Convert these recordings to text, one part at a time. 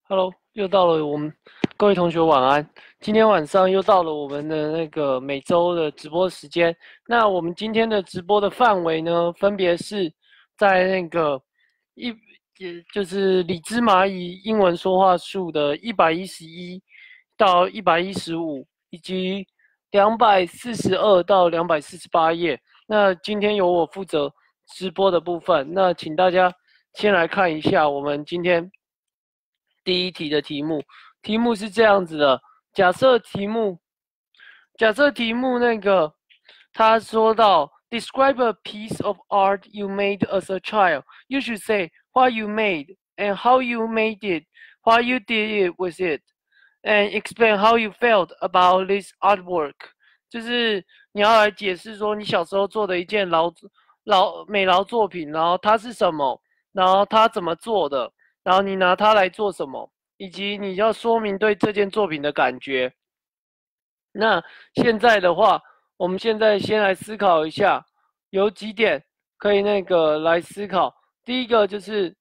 Hello，又到了我们各位同学晚安。今天晚上又到了我们的那个每周的直播时间。那我们今天的直播的范围呢，分别是在那个一，也就是李芝麻蚁英文说话术的111到115，以及242到248页。那今天由我负责直播的部分。那请大家先来看一下我们今天第一题的题目，题目是这样子的：假设题目那个他说到 describe a piece of art you made as a child. You should say what you made and how you made it, what you did with it, and explain how you felt about this artwork. 就是你要来解释说你小时候做的一件美劳作品，然后它是什么，然后它怎么做的，然后你拿它来做什么，以及你要说明对这件作品的感觉。那现在的话，我们现在先来思考一下，有几点可以那个来思考。第一个就是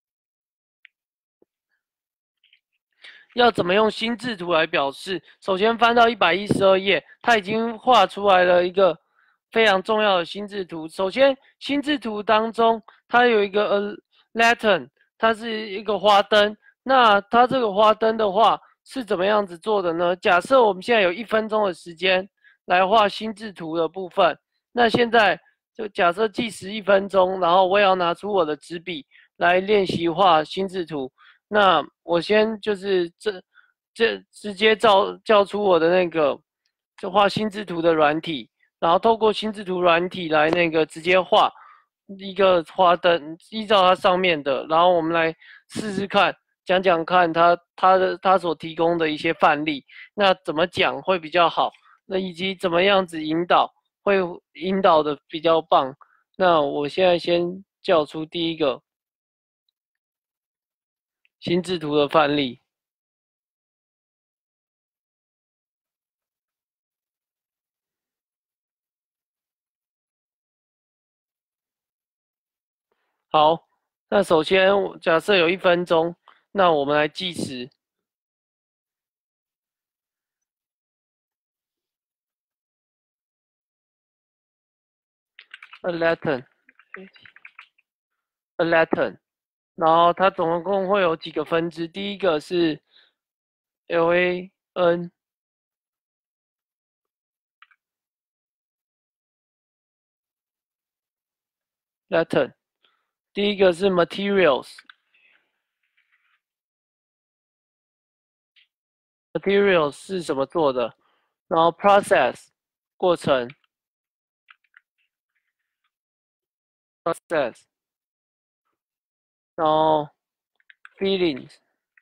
要怎么用心智图来表示。首先翻到112页，它已经画出来了一个非常重要的心智图。首先，心智图当中它有一个lantern，它是一个花灯。那它这个花灯的话是怎么样子做的呢？假设我们现在有1分钟的时间来画心智图的部分，那现在就假设计时1分钟，然后我也要拿出我的纸笔来练习画心智图。那我先就是这直接叫出我的那个就画心智图的软体，然后透过心智图软体来那个直接画一个花灯，依照它上面的，然后我们来试试看，讲讲看它所提供的一些范例，那怎么讲会比较好，那以及怎么样子引导会引导的比较棒。那我现在先叫出第一个心智图的范例。好，那首先假设有1分钟，那我们来计时。a Latin，然后它总共会有几个分支？第一个是 LAN Latin，第一个是 Materials，Materials 是什么做的？然后 Process 过程 Process，然后 Feelings。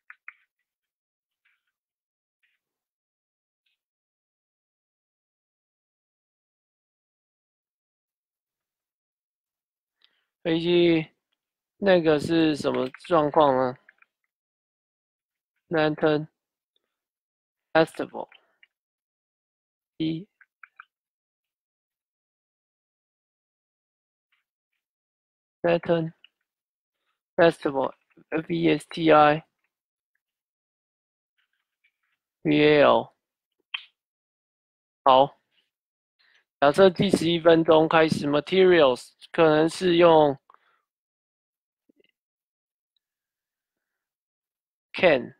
飞机那个是什么状况呢？Lantern Festival 一 Lantern Festival FESTIVAL。好，假设计时1分钟开始，Materials 可能是用 can，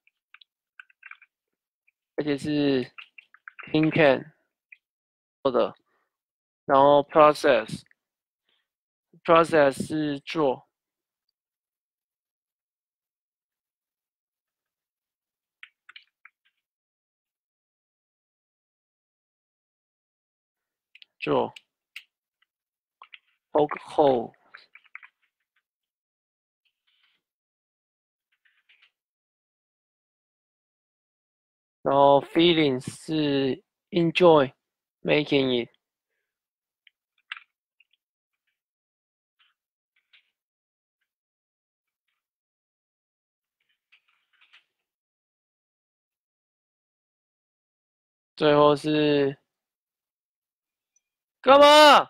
而且是 tin can 做的，然后 process 是做做 poke hole，然后 feelings 是 enjoy making it。最后是干嘛？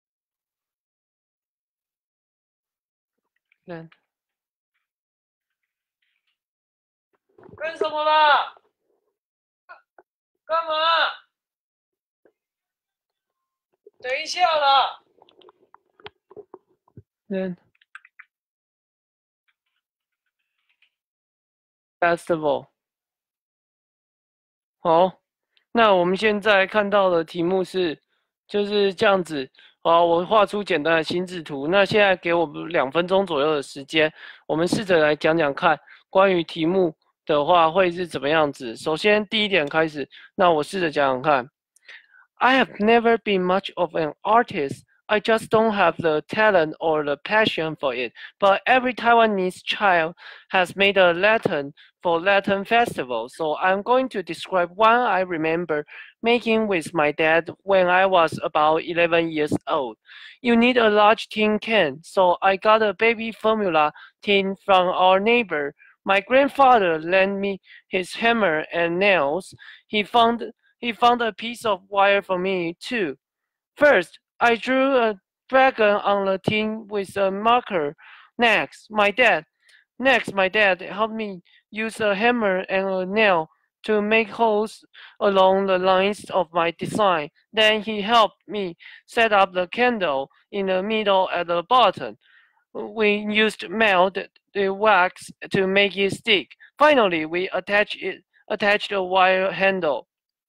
看干什么啦？干嘛？等一下啦。Festival。好，那我们现在看到的题目是就是这样子。好，我画出简单的心智图。那现在给我们2分钟左右的时间，我们试着来讲讲看，关于题目的话会是怎么样子。首先第一点开始，那我试着讲讲看。I have never been much of an artist. I just don't have the talent or the passion for it. But every Taiwanese child has made a Latin for Latin festival, so I'm going to describe one I remember making with my dad when I was about 11 years old. You need a large tin can, so I got a baby formula tin from our neighbor. My grandfather lent me his hammer and nails. He found a piece of wire for me too. First, I drew a dragon on the tin with a marker. Next, my dad helped me use a hammer and a nail to make holes along the lines of my design. Then he helped me set up the candle in the middle at the bottom. We used the wax to make it stick. Finally, we attached a wire handle.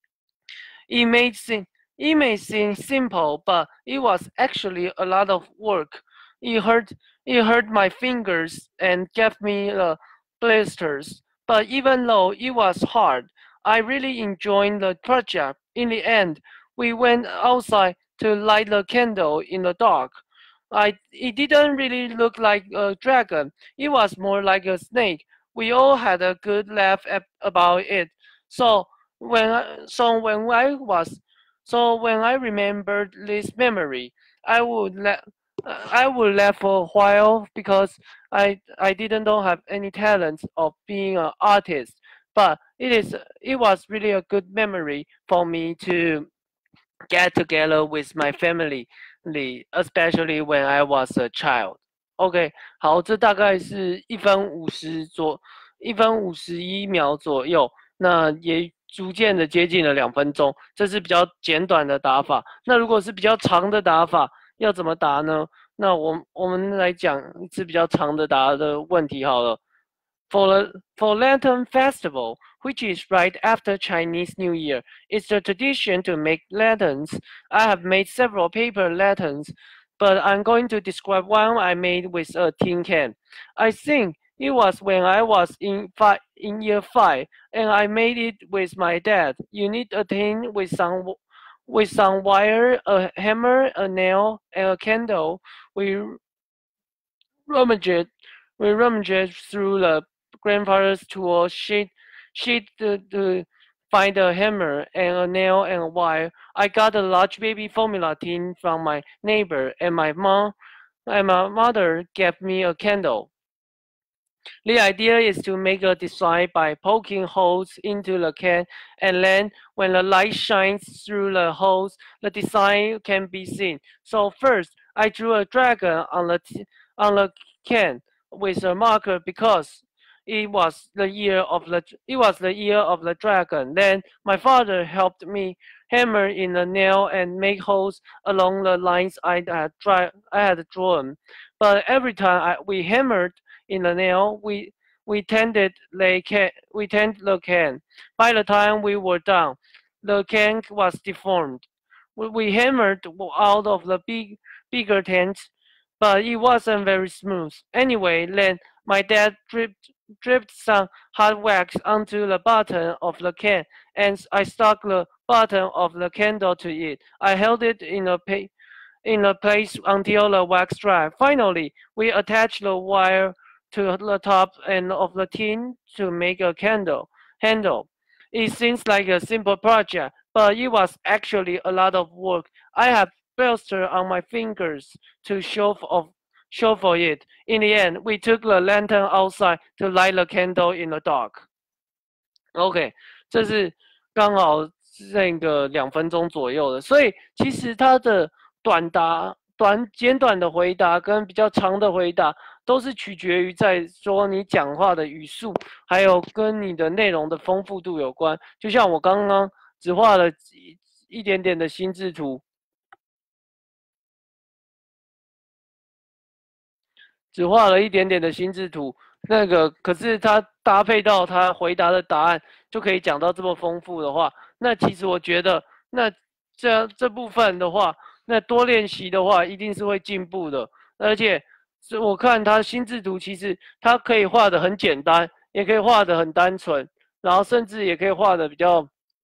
It may seem it may seem simple, but it was actually a lot of work. It hurt my fingers and gave me blisters. But even though it was hard, I really enjoyed the project. In the end, we went outside to light the candle in the dark. It didn't really look like a dragon. It was more like a snake. We all had a good laugh about it. So when I, so when I was so when I remembered this memory, I would la- I would laugh for a while because I didn't don't have any talent of being an artist, but it was really a good memory for me to get together with my family, especially when I was a child. OK，好，这大概是1分51秒左右，那也逐渐的接近了2分钟，这是比较简短的打法。那如果是比较长的打法，要怎么答呢？那我们来讲一次比较长的答的问题好了。For Lantern Festival, which is right after Chinese New Year, it's the tradition to make lanterns. I have made several paper lanterns, but I'm going to describe one I made with a tin can. I think it was when I was in year 5, and I made it with my dad. You need a tin with some wire, a hammer, a nail, and a candle. We rummaged we rummaged through the grandfather's tool sheet to find a hammer and a nail and a wire. I got a large baby formula tin from my neighbor, and my mother gave me a candle. The idea is to make a design by poking holes into the can, and then when the light shines through the holes, the design can be seen. So first, I drew a dragon on the can with a marker because it was the year of the dragon. Then my father helped me hammer in the nail and make holes along the lines I had drawn. But every time we hammered in the nail, we tended the can. By the time we were done, the can was deformed. We hammered out of the bigger tent, but it wasn't very smooth. Anyway, then my dad dripped some hot wax onto the bottom of the can, and I stuck the bottom of the candle to it. I held it in a place until the wax dried. Finally, we attached the wire to the top end of the tin to make a candle handle. It seems like a simple project, but it was actually a lot of work. I have blister on my fingers to show for it. In the end, we took the lantern outside to light the candle in the dark. OK，这是刚好这个2分钟左右的，所以其实它的简短的回答跟比较长的回答都是取决于在说你讲话的语速，还有跟你的内容的丰富度有关。就像我刚刚只画了一点点的心智图，只画了一点点的心智图，那个可是它搭配到他回答的答案，就可以讲到这么丰富的话，那其实我觉得，那这部分的话，那多练习的话，一定是会进步的。而且是我看他心智图，其实他可以画的很简单，也可以画的很单纯，然后甚至也可以画的比较，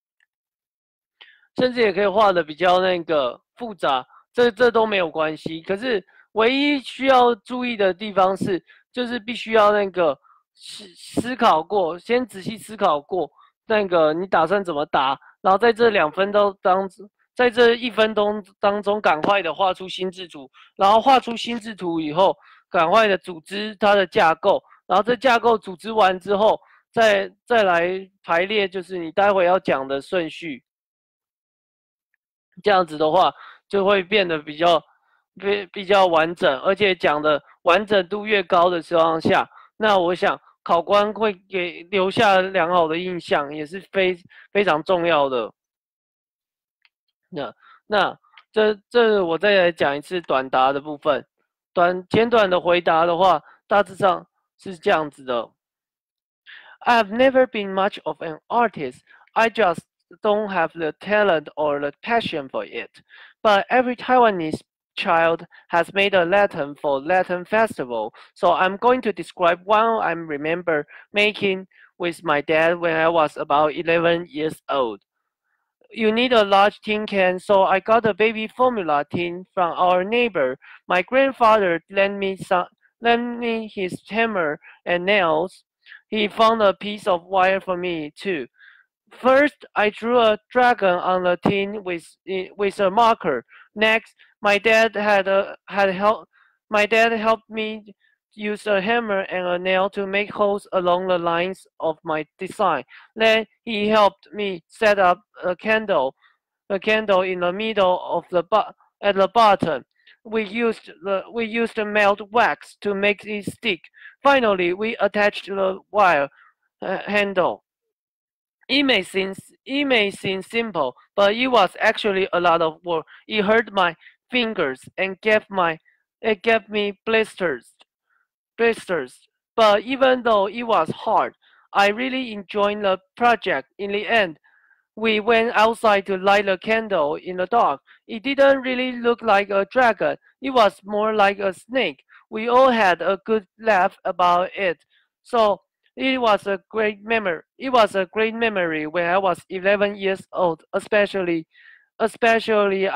甚至也可以画的比较那个复杂，这都没有关系。可是唯一需要注意的地方是，就是必须要那个思考过，先仔细思考过那个你打算怎么答，然后在这2分钟当中，在这1分钟当中赶快的画出心智图，然后画出心智图以后，赶快的组织它的架构，然后这架构组织完之后，再来排列，就是你待会要讲的顺序。这样子的话，就会变得比较完整，而且讲的完整度越高的情况下，那我想考官会给留下良好的印象，也是非常重要的。那这我再来讲一次短答的部分，简短的回答的话，大致上是这样子的。I've never been much of an artist. I just don't have the talent or the passion for it. But every Taiwanese child has made a Latin for Latin festival, so I'm going to describe one I remember making with my dad when I was about 11 years old. You need a large tin can, so I got a baby formula tin from our neighbor. My grandfather lent me his hammer and nails. He found a piece of wire for me too. First, I drew a dragon on the tin with a marker. Next, my dad helped me use a hammer and a nail to make holes along the lines of my design. Then he helped me set up a candle in the middle of at the bottom. We used melt wax to make it stick. Finally, we attached the wire handle. It may seem simple, but it was actually a lot of work. It hurt my fingers and it gave me blisters. But even though it was hard, I really enjoyed the project. In the end, we went outside to light a candle in the dark. It didn't really look like a dragon. It was more like a snake. We all had a good laugh about it. So it was a great memory. It was a great memory when I was 11 years old, especially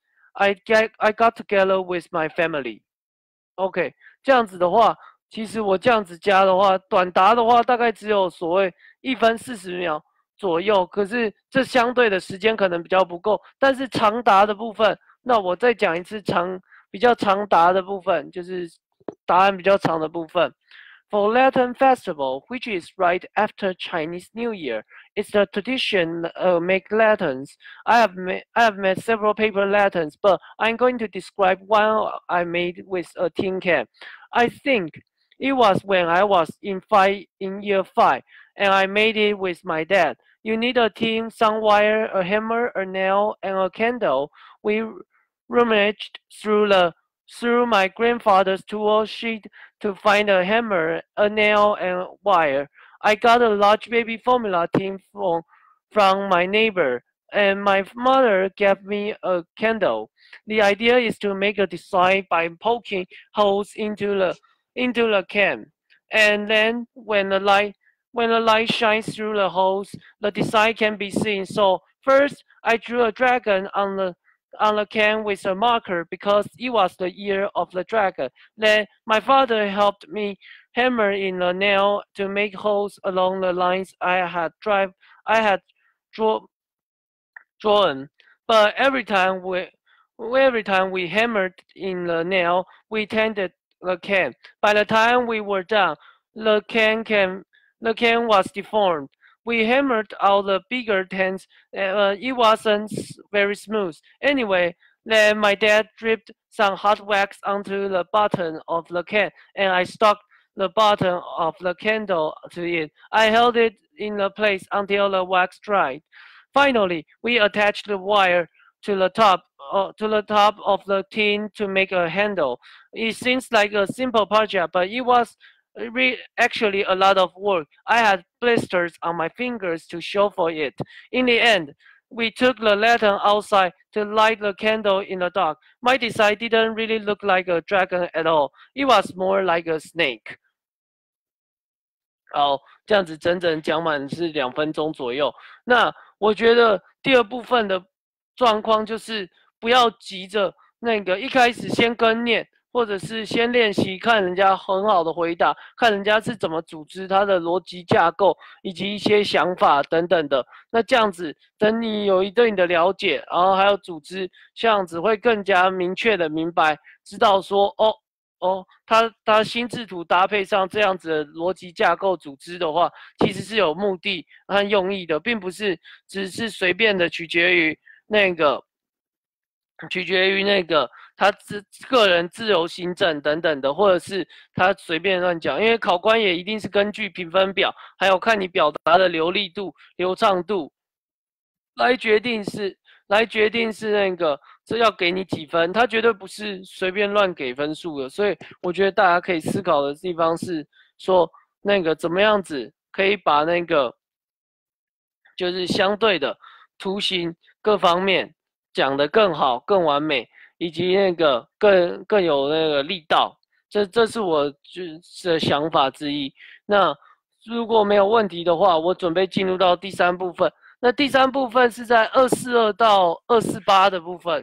I got together with my family. OK，这样子的话，其实我这样子加的话，短答的话大概只有所谓1分40秒左右，可是这相对的时间可能比较不够。但是长答的部分，那我再讲一次比较长答的部分，就是答案比较长的部分。For Lantern Festival, which is right after Chinese New Year, it's the tradition make lanterns. I have made several paper lanterns, but I'm going to describe one I made with a tin can. I think it was when I was in year 5, and I made it with my dad. You need a tin, some wire, a hammer, a nail, and a candle. We rummaged through my grandfather's tool sheet to find a hammer, a nail, and wire. I got a large baby formula tin from my neighbor, and my mother gave me a candle. The idea is to make a design by poking holes into the can, and then when the light shines through the holes, the design can be seen. So first, I drew a dragon on the can with a marker because it was the year of the dragon. Then my father helped me hammer in the nail to make holes along the lines I had drawn. But every time we hammered in the nail, we tended the can. By the time we were done, the can was deformed. We hammered out the bigger tents. It wasn't very smooth. Anyway, Then my dad dripped some hot wax onto the bottom of the can, and I stuck the bottom of the candle to it. I held it in the place until the wax dried. Finally, we attached the wire to the top of the tin to make a handle. It seems like a simple project, but it was actually a lot of work. I had blisters on my fingers to show for it. In the end, we took the lantern outside to light the candle in the dark. My design didn't really look like a dragon at all. It was more like a snake. 好，这样子整整讲满是2分钟左右。那我觉得第二部分的状况就是不要急着那个一开始先跟念，或者是先练习看人家很好的回答，看人家是怎么组织他的逻辑架构以及一些想法等等的。那这样子，等你有一定的了解，然后还有组织，这样子会更加明确的明白，知道说他心智图搭配上这样子的逻辑架构组织的话，其实是有目的和用意的，并不是只是随便的取决于那个他个人自由行政等等的，或者是他随便乱讲，因为考官也一定是根据评分表，还有看你表达的流利度、流畅度来决定是那个这要给你几分，他绝对不是随便乱给分数的，所以我觉得大家可以思考的地方是说那个怎么样子可以把那个就是相对的图形各方面讲得更好、更完美，以及那个更有那个力道，这是我的想法之一。那如果没有问题的话，我准备进入到第3部分。那第3部分是在242到248的部分。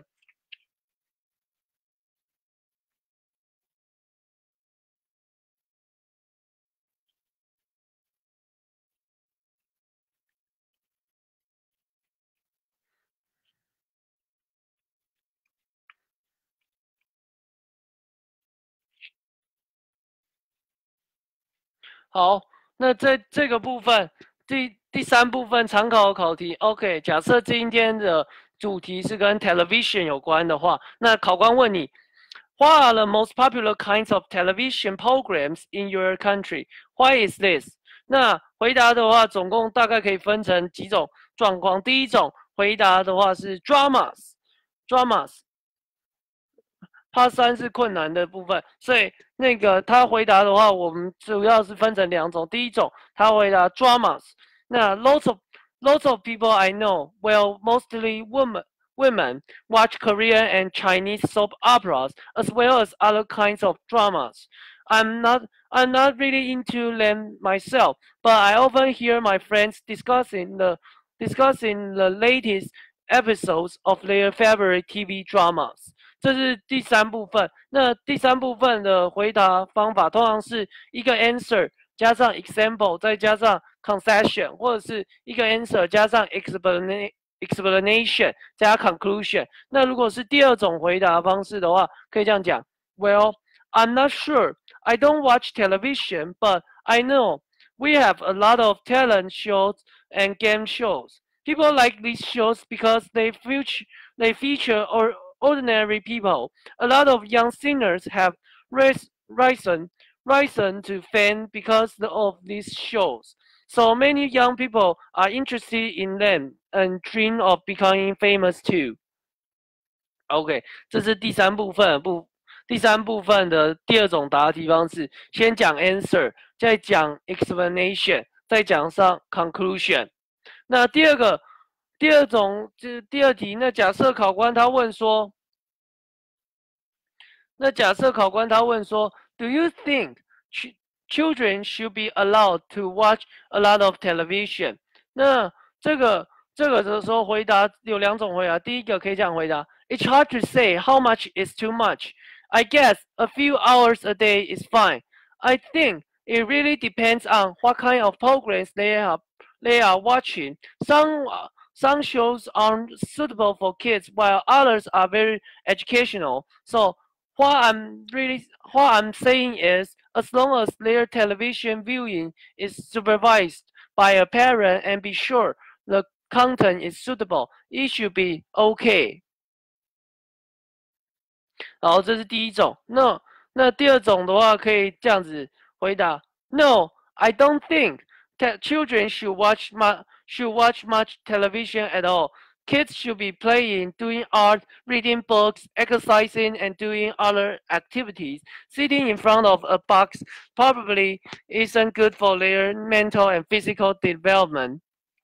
好，那在这个部分，第3部分常考的考题 ，OK， 假设今天的主题是跟 television 有关的话，那考官问你 ，What are the most popular kinds of television programs in your country? Why is this? 那回答的话，总共大概可以分成几种状况。第一种回答的话是 dramas。Part 3是困难的部分，所以那个他回答的话，我们主要是分成2种。第一种，他回答 dramas。那 lots of people I know, well, mostly women watch Korean and Chinese soap operas as well as other kinds of dramas. I'm not really into them myself, but I often hear my friends discussing the latest episodes of their favorite TV dramas. 这是第3部分。那第3部分的回答方法通常是一个 answer 加上 example 再加上 concession， 或者是一个 answer 加上 explanation 加 conclusion。那如果是第2种回答方式的话，可以这样讲 ：Well, I'm not sure. I don't watch television, but I know we have a lot of talent shows and game shows. People like these shows because they feature ordinary people. A lot of young singers have risen to fame because of these shows. So many young people are interested in them and dream of becoming famous too. OK， 这是第3部分的第2种答题方式，先讲 answer， 再讲 explanation， 再讲上 conclusion。那第2种就是第2题，那假设考官他问说，Do you think children should be allowed to watch a lot of television? 那这个的时候回答有2种回答，第一个可以这样回答 ：It's hard to say how much is too much. I guess a few hours a day is fine. I think it really depends on what kind of programs they are watching. Some shows aren't suitable for kids, while others are very educational. So what I'm saying is, as long as their television viewing is supervised by a parent and be sure the content is suitable, it should be okay. 好，这是第一种。那第二种的话，可以这样子回答：No, I don't think that children should watch much television at all. Kids should be playing, doing art, reading books, exercising, and doing other activities. Sitting in front of a box probably isn't good for their mental and physical development.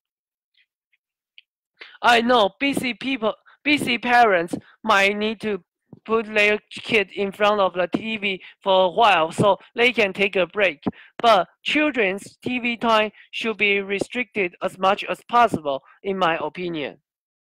I know busy parents might need to put their kid in front of the TV for a while so they can take a break. But children's TV time should be restricted as much as possible, in my opinion.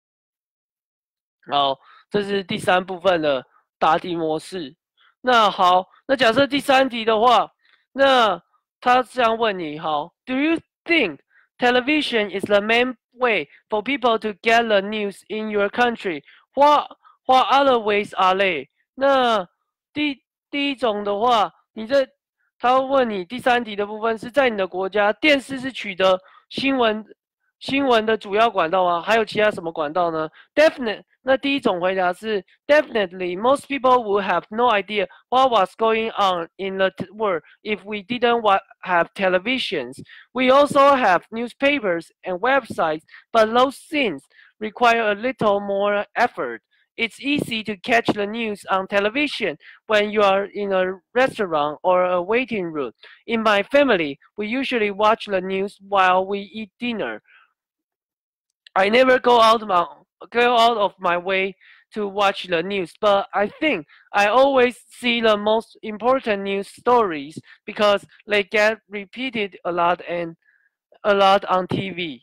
好，这是第三部分的答题模式。那好，那假设第三题的话，那他这样问你，好 ，Do you think television is the main way for people to get the news in your country? What other ways are they? 那第一种的话，他问你第三题的部分是在你的国家，电视是取得新闻的主要管道吗？还有其他什么管道呢 ？Definitely。那第一种回答是 Definitely, most people would have no idea what was going on in the world if we didn't have televisions. We also have newspapers and websites, but those things require a little more effort. It's easy to catch the news on television when you are in a restaurant or a waiting room. In my family, we usually watch the news while we eat dinner. I never go out of my way to watch the news, but I think I always see the most important news stories because they get repeated a lot on TV.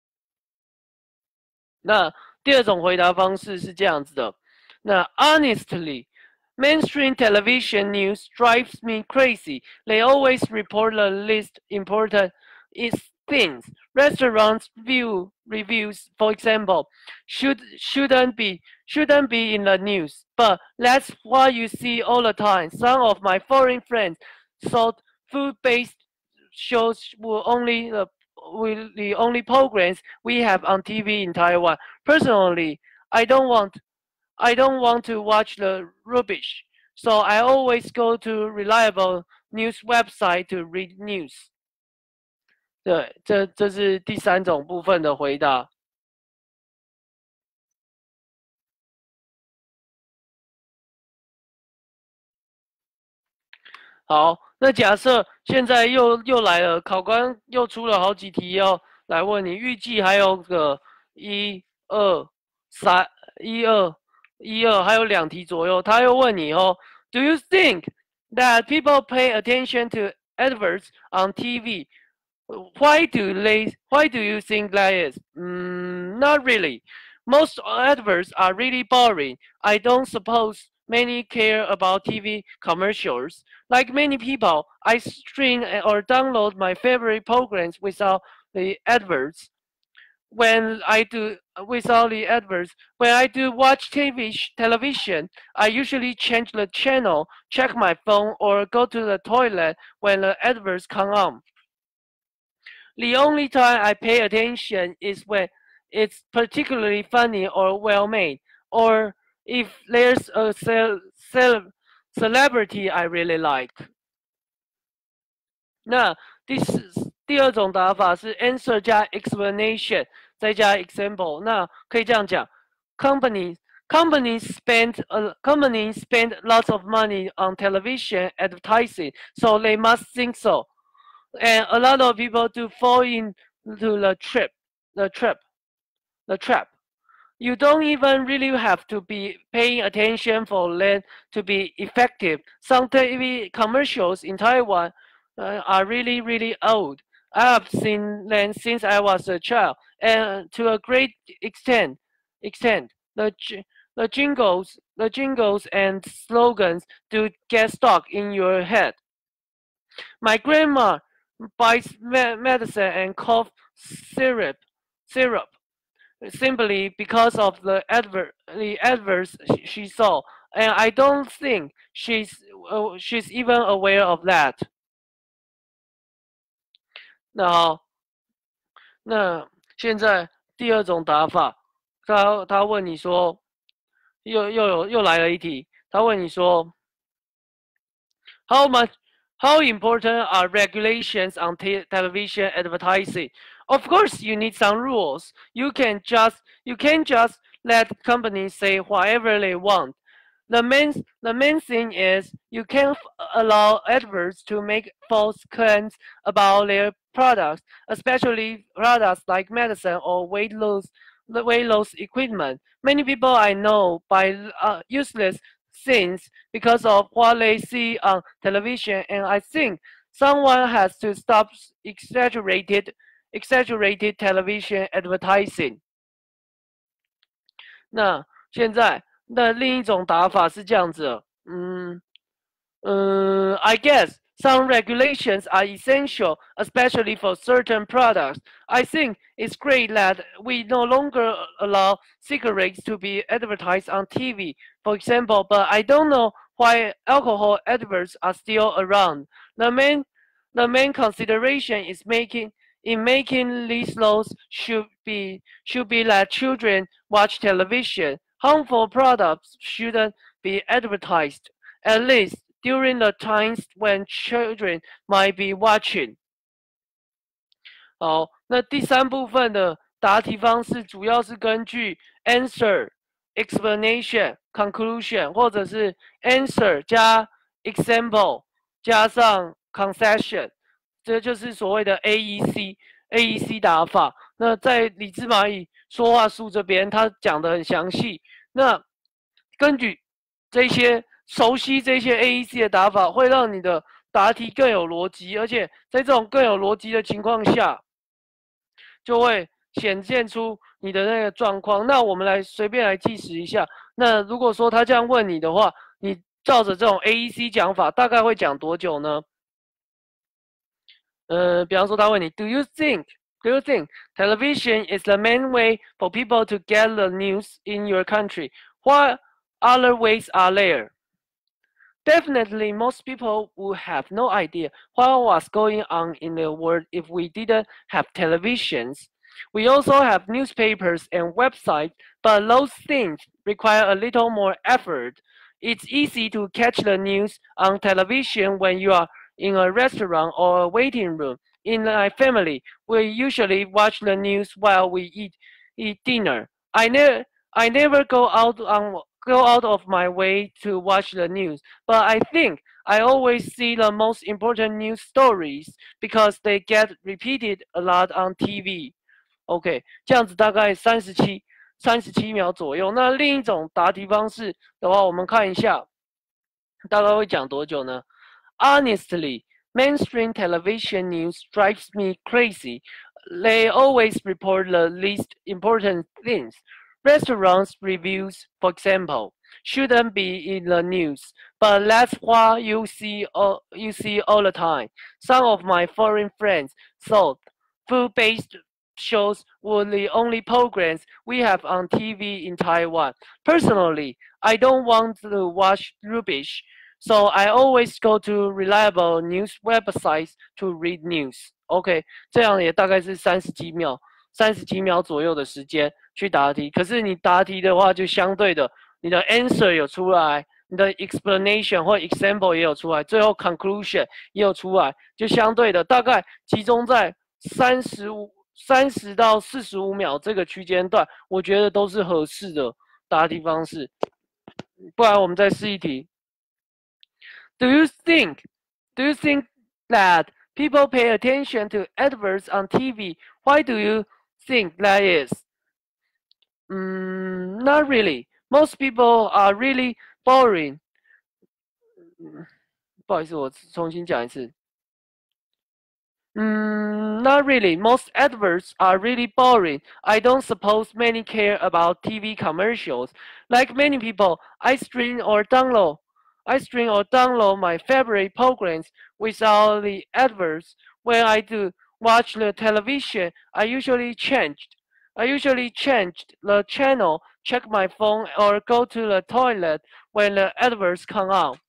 那第二种回答方式是这样子的。那 honestly, mainstream television news drives me crazy. They always report the least important things. Restaurants reviews, for example, shouldn't be in the news, but that's what you see all the time. Some of my foreign friends thought food-based shows were the only programs we have on TV in Taiwan. Personally, I don't want to watch the rubbish, so I always go to reliable news website to read news. 对，这是第三种部分的回答。好，那假设现在又来了，考官又出了好几题要来问你，预计还有个一二三还有2题左右，他又问你哦，Do you think that people pay attention to adverts on TV? Why do you think that is? Not really. Most adverts are really boring. I don't suppose many care about TV commercials. Like many people, I stream or download my favorite programs without the adverts. When I do watch television, I usually change the channel, check my phone, or go to the toilet when the adverts come on. The only time I pay attention is when it's particularly funny or well made, or if there's a celebrity I really like. 那第二种答法是 answer 加 explanation 再加 example。那可以这样讲 ：companies spend lots of money on television advertising, so they must think so. And a lot of people do fall into the trap. You don't even really have to be paying attention for them to be effective. Some TV commercials in Taiwan are really, really old. I have seen them since I was a child, and to a great extent, the jingles and slogans do get stuck in your head. My grandma buys medicine and cough syrup simply because of the adverts she saw, and I don't think she's even aware of that. 那好，那现在第二种答法，他问你说，又来了一题。 他问你说 how important are regulations on television advertising? Of course, you need some rules. You can't just let companies say whatever they want. The main thing is you can't allow adverts to make false claims about their products, especially products like medicine or weight loss equipment. Many people I know buy useless things because of what they see on television, and I think someone has to stop exaggerated television advertising. 那现在另一种打法是这样子的I guess some regulations are essential, especially for certain products. I think it's great that we no longer allow cigarettes to be advertised on TV, for example, but I don't know why alcohol adverts are still around. The main consideration is making these laws should be that children watch television. Harmful products shouldn't be advertised, at least during the times when children might be watching. 好，那第三部分的答题方式主要是根据 answer、explanation、conclusion， 或者是 answer 加 example 加上 concession， 这就是所谓的 AEC 答法。那在李智蚂蚁说话术这边，他讲得很详细。那根据这些熟悉这些 AEC 的打法，会让你的答题更有逻辑，而且在这种更有逻辑的情况下，就会显现出你的那个状况。那我们来随便来计时一下。那如果说他这样问你的话，你照着这种 AEC 讲法，大概会讲多久呢？比方说他问你 Do you think television is the main way for people to get the news in your country? What other ways are there? Definitely, most people would have no idea what was going on in the world if we didn't have televisions. We also have newspapers and websites, but those things require a little more effort. It's easy to catch the news on television when you are in a restaurant or a waiting room. In my family, we usually watch the news while we eat dinner. I never go out of my way to watch the news, but I think I always see the most important news stories because they get repeated a lot on TV. OK， 这样子大概37秒左右。那另一种答题方式的话，我们看一下，大概会讲多久呢？ Honestly, mainstream television news drives me crazy. They always report the least important things. Restaurants reviews, for example, shouldn't be in the news, but that's what you see all the time. Some of my foreign friends thought food-based shows were the only programs we have on TV in Taiwan. Personally, I don't want to watch rubbish, so I always go to reliable news websites to read news. OK， 这样也大概是37秒左右的时间去答题。可是你答题的话，就相对的，你的 answer 有出来，你的 explanation 或 example 也有出来，最后 conclusion 也有出来，就相对的大概集中在30到45秒这个区间段，我觉得都是合适的答题方式。不然我们再试一题。Do you think that people pay attention to adverts on TV? Why do you think that is? Not really. Most people are really boring. 不好意思，我重新讲一次。Not really. Most adverts are really boring. I don't suppose many care about TV commercials. Like many people, I stream or download my favorite programs without the adverts. When I do watch the television, I usually changed the channel, check my phone, or go to the toilet when the adverts come out.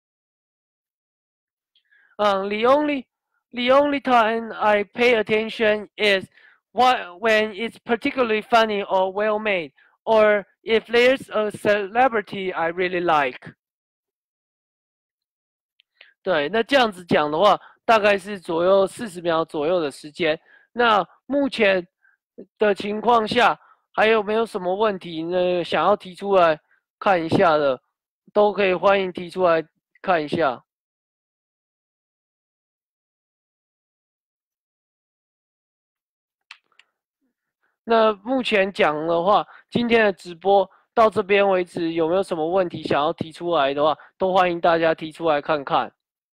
The only time I pay attention is when it's particularly funny or well made, or if there's a celebrity I really like. 对，那这样子讲的话，大概是左右40秒左右的时间。那目前的情况下，还有没有什么问题呢？想要提出来看一下的，都可以欢迎提出来看一下。那目前讲的话，今天的直播到这边为止，有没有什么问题想要提出来的话，都欢迎大家提出来看看。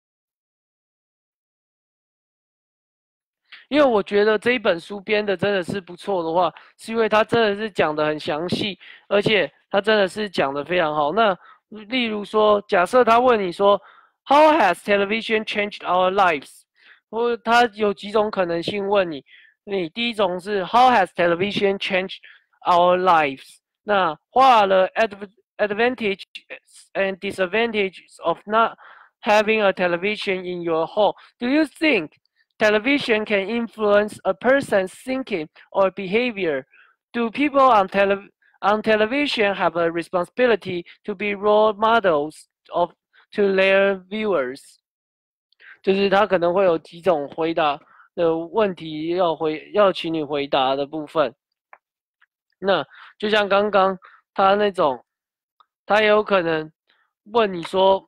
因为我觉得这一本书编的真的是不错的话，是因为它真的是讲的很详细，而且它真的是讲的非常好。那例如说，假设他问你说，How has television changed our lives？或他有几种可能性问你，你第一种是 How has television changed our lives？那 What are the advantages and disadvantages of not having a television in your home? Do you think television can influence a person's thinking or behavior? Do people on television have a responsibility to be role models to their viewers? 就是他可能会有几种回答的问题要请你回答的部分。那就像刚刚他那种，他也有可能问你说，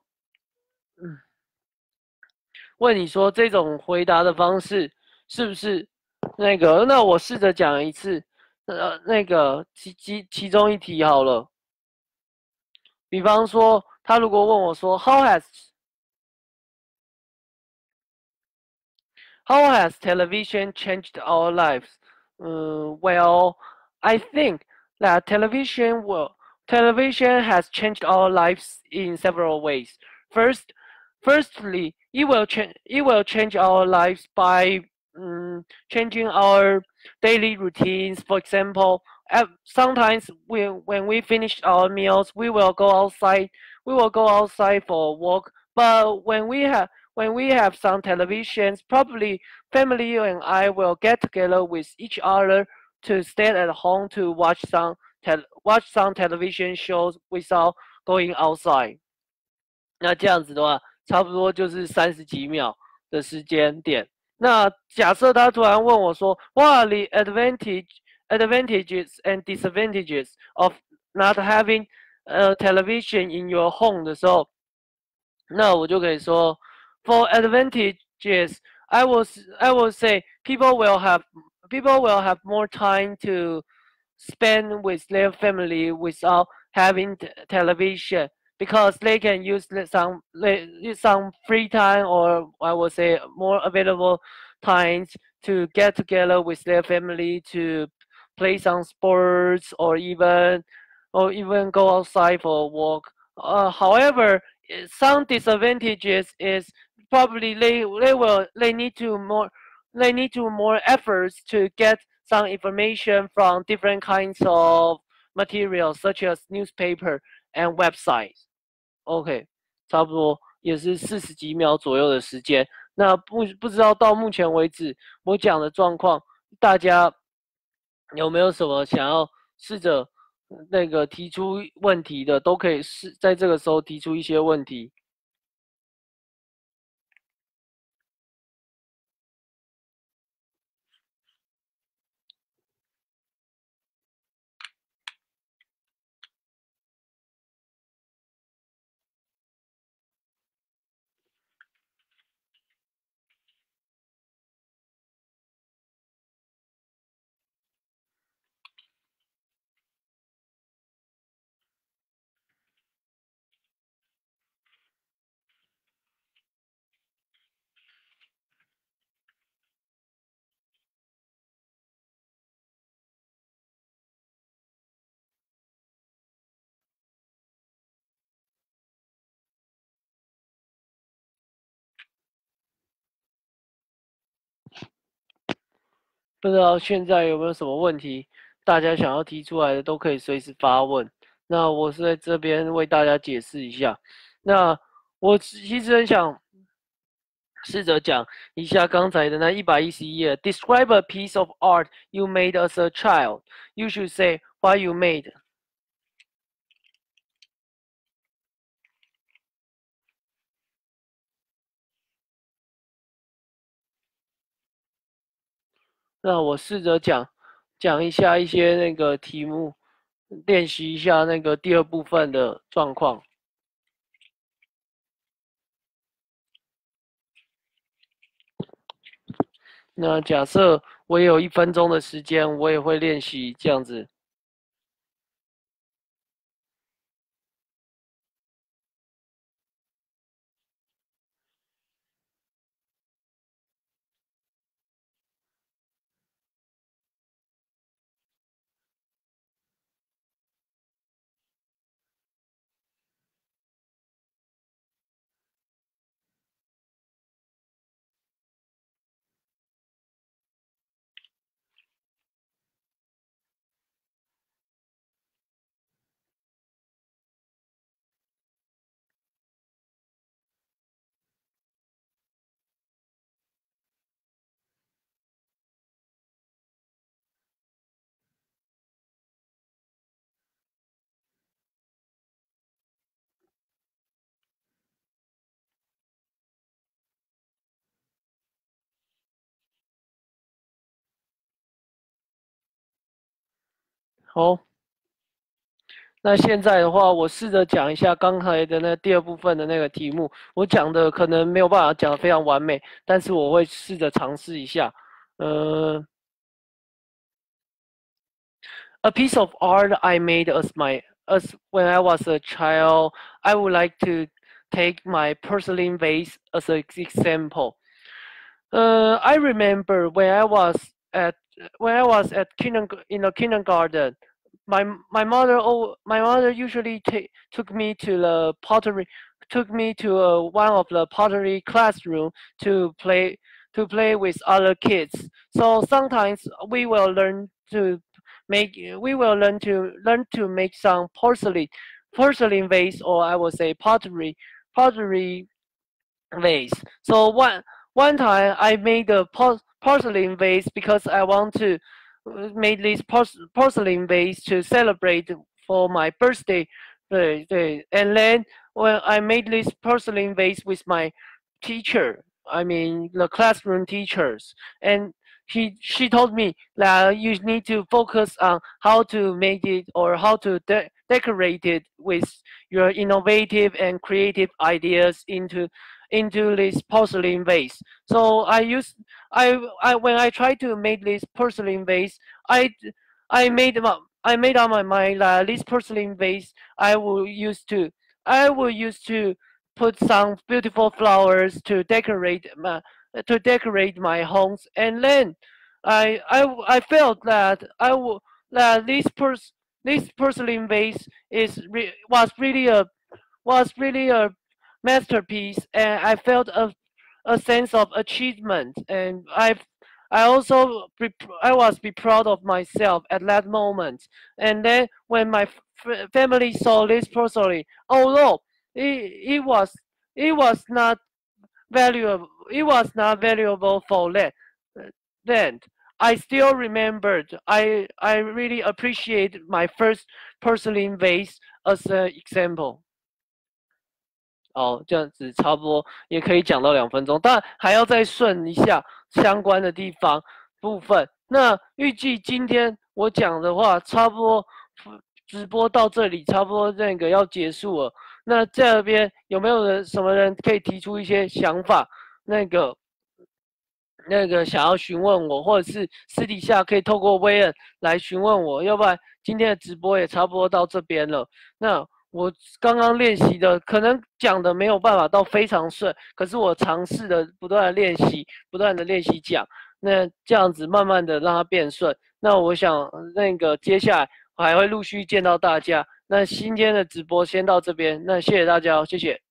问你说这种回答的方式是不是那个？那我试着讲一次，那个其中一题好了。比方说，他如果问我说How has television changed our lives? Well, I think that television has changed our lives in several ways. Firstly, it will change our lives by changing our daily routines. For example, sometimes when we finish our meals, we will go outside. We will go outside for a walk. But when we have some televisions, probably family and I will get together with each other to stay at home to watch some television shows without going outside. 那这样子的话，差不多就是30几秒的时间点。那假设他突然问我说，What are the advantages and disadvantages of not having a television in your home 的时候，那我就可以说，For advantages, I will say people will have more time to spend with their family without having television because they can use some free time or I would say more available times to get together with their family to play some sports or even go outside for a walk. However, some disadvantages is probably they need to more efforts to get some information from different kinds of materials such as newspaper and websites. OK，差不多也是40几秒左右的时间。那不知道到目前为止我讲的状况，大家有没有什么想要试着那个提出问题的，都可以在这个时候提出一些问题。不知道现在有没有什么问题，大家想要提出来的都可以随时发问。那我是在这边为大家解释一下。那我其实很想试着讲一下刚才的那111页。Describe a piece of art you made as a child. You should say what you made. 那我试着讲一下一些那个题目，练习一下那个第二部分的状况。那假设我有1分钟的时间，我也会练习这样子。好，那现在的话，我试着讲一下刚才的那第二部分的那个题目。我讲的可能没有办法讲得非常完美，但是我会试着尝试一下。A piece of art I made as when I was a child. I would like to take my porcelain vase as an example. I remember when I was at in the kindergarten. My mother usually took me to the pottery took me to one of the pottery classroom to play with other kids. So sometimes we will learn to make some porcelain vase, or I would say pottery vase. So one time I made a porcelain vase because I want to make this porcelain vase to celebrate for my birthday. And then when I made this porcelain vase with my teacher, I mean the classroom teachers, and she told me that you need to focus on how to make it or how to decorate it with your innovative and creative ideas into this porcelain vase. So I when I tried to make this porcelain vase, I made up my mind that this porcelain vase I will use to put some beautiful flowers to decorate my homes, and then I felt that that this porcelain vase was really a masterpiece, and I felt a sense of achievement, and I was be proud of myself at that moment. And then when my family saw this porcelain, although it was not valuable for that then. I still remembered. I really appreciate my first porcelain vase as an example. 哦，这样子差不多也可以讲到2分钟，但还要再顺一下相关的地方部分。那预计今天我讲的话，差不多直播到这里，差不多那个要结束了。那这边有没有什么人可以提出一些想法？那个想要询问我，或者是私底下可以透过威恩来询问我，要不然今天的直播也差不多到这边了。那我刚刚练习的，可能讲的没有办法到非常顺，可是我尝试的不断的练习，不断的练习讲，那这样子慢慢的让它变顺。那我想那个接下来我还会陆续见到大家。那今天的直播先到这边，那谢谢大家，谢谢。